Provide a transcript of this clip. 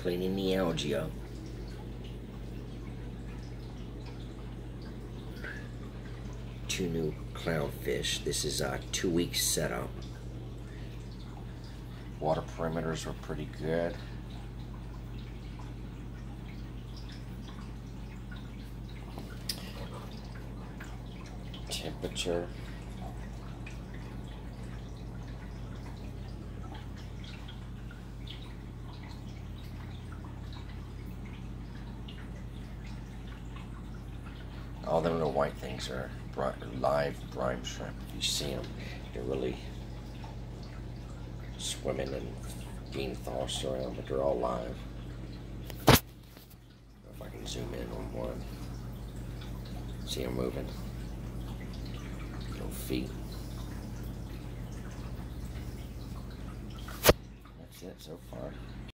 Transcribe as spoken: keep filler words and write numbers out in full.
cleaning the algae up. Two new clownfish. This is a two week setup. Water perimeters are pretty good. Temperature. All them little white things are live brine shrimp. If you see them, they're really swimming and being tossed around, but they're all live. If I can zoom in on one. See them moving. Little feet. That's it so far.